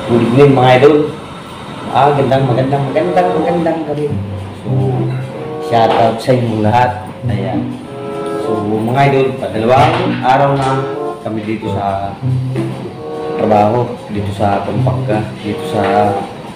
Good evening mga idol. Magandang gabi. So, shout out sa inyong lahat. Ayan. So, mga idol, padalawang araw na kami dito sa trabaho, dito sa Pampanga, dito sa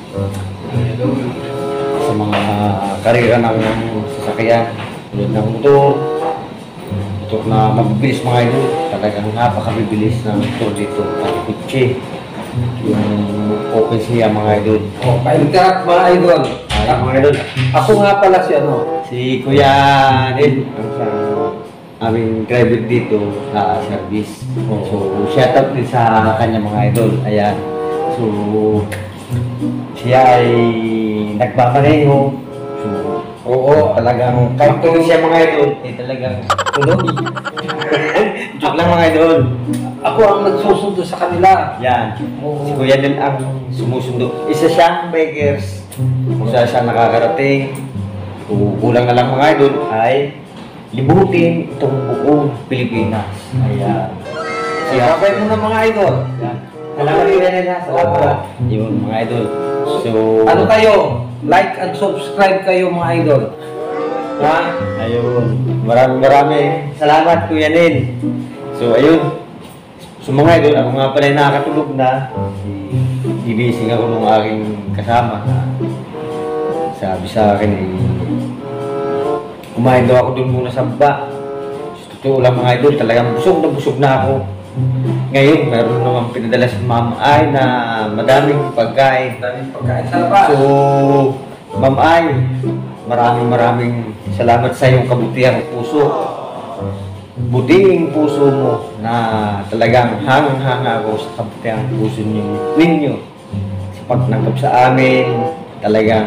mga karera ng sasakyan, tulad ng motor na mabibilis mga idol. Talagang napakabibilis ng motor dito at kutse. Yung open siya mga idol. Oh, pa-interrupt mga idol. Ay, mga idol. Ako nga pala Si Kuya Ned, ang aming driver dito sa service. So, shout out din sa kanya mga idol. Ayan. So, siya ay nagmamaneho. So, oo, talagang kahit tulog siya mga idol, talagang tulog. Joke lang mga idol. Ako ang nagsusundo sa kanila. Yan. Si Kuya Ned ang sumusundo. Isa siyang bikers. Kung saan siya nakakarating. Kulang na lang mga idol ay libutin itong buong Pilipinas. Ayan. Sabay mo na mga idol. Yan. Salamat Kuya Ned ha. Salamat. Yun mga idol. So, Ano kayo? Like and subscribe kayo mga idol. Ha? ayun. Maraming salamat Kuya Ned. So, ayun. So mga idol, ako nga pala nakakatulog na. Ginising ako ng aking kasama na sabi sa akin eh, kumain daw ako dun muna sa baba. Totoo lang mga idol, talagang busog na ako. Ngayon, meron naman pinadala si Ma'am Ay na madaming pagkain. Daming pagkain sa labas. So, Ma'am Ay, maraming salamat sa iyong kabutihan ng puso. Buting puso mo na talagang hangang-hanga ako sa kabutihan ng puso ninyo. Sa pagnanggap sa amin, talagang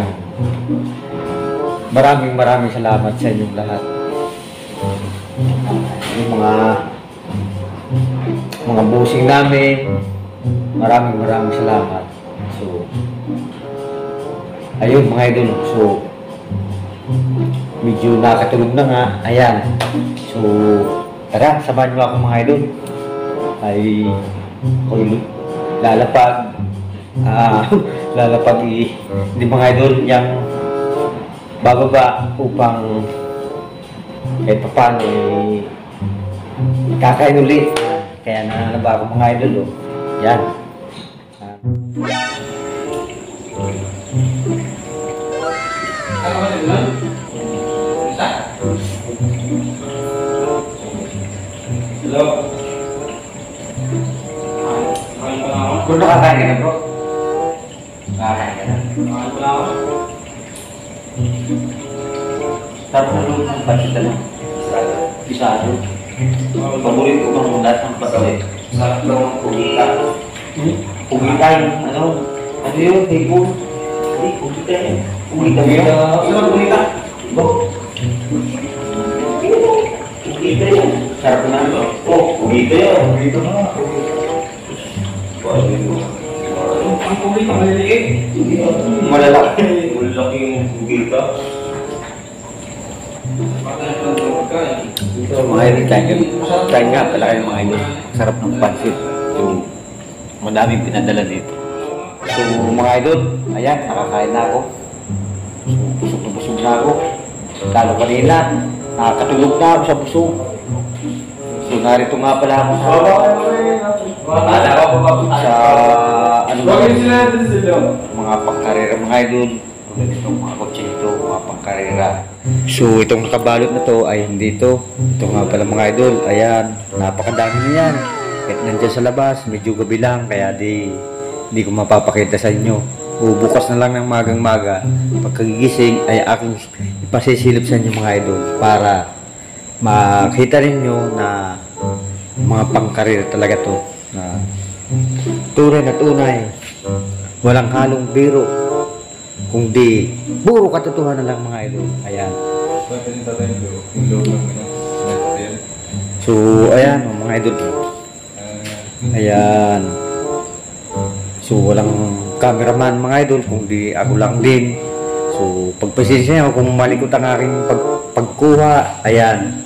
maraming salamat sa inyong lahat. Yung mga busing namin, maraming salamat. So, ayun mga idol. So, medyo nakatulog na nga. Ayan. So, tara, samahan nyo ako mga idol. Ay, ako'y lalapag. Hindi mga idol, yung bababa upang kahit paano kakain ulit. Kaya nananaba ako mga idol. Oh. Yan. Hello. Kung nakakain ka na bro? Nakakain ka na. Sarap na nung pancit na. Pisado. Paborito ko bang lahat ng pancit. Sarap lang ang pugita. Pugita yung ano yun? Table. Hindi, pugita yun. Pugita mo yun. Sarap pugita. Bo. Pugita yun. Sarap na ito. Oh, pugita yun. Pugita na. Ang pugita maliliit. Malalaki. Malalaki yung pugita. So mga idol, kain nga pala kayo mga idol. Sarap ng pansit. So, madaming pinadala dito. So mga idol, ayan, nakakain na ako. So, busog na ako. Lalo kanina, nakakatulog na ako sa busog. So narito nga pala ako sa mga pangkarera mga idol. Itong mga kotse ito, mga pangkarera. So itong nakabalot na to ay hindi ito. Ito nga pala mga idol. Ayan, napakadami niyan. Kahit nandiyan sa labas, medyo gabi lang. Kaya di ko mapapakita sa inyo. O bukas na lang ng magang-maga. Pagkagigising ay aking ipasisilip sa inyo mga idol. Para makita rinyo na mga pangkarera talaga to. Na tunay na tunay. Walang halong biro. Kundi puro katotohanan lang mga idol. Ayan. So, ayan mga idol. Ayan. So, walang cameraman mga idol, kundi ako lang din. So, pagpasensya nyo kung malikot ang aking pagkuha. Ayan.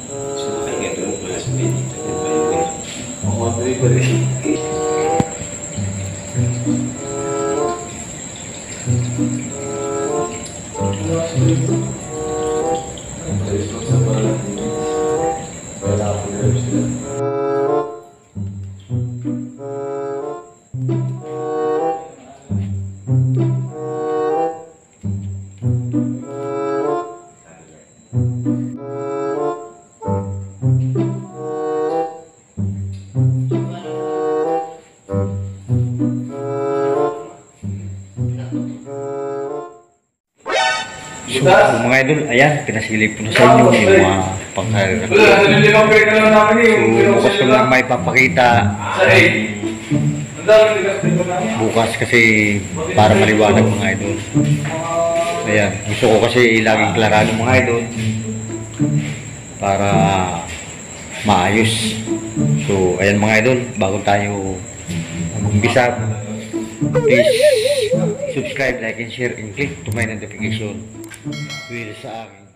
So, mga idol, ayan, pinasilip ko na sa inyo yung mga pangkarera. So, bukas ko lang may papakita. Bukas kasi para maliwanag mga idol. Ayan, gusto ko kasi laging klarado mga idol para maayos. So, ayan mga idol, bago tayo mag-umpisa, please subscribe, like, and share, and click to my notification. Will sa akin.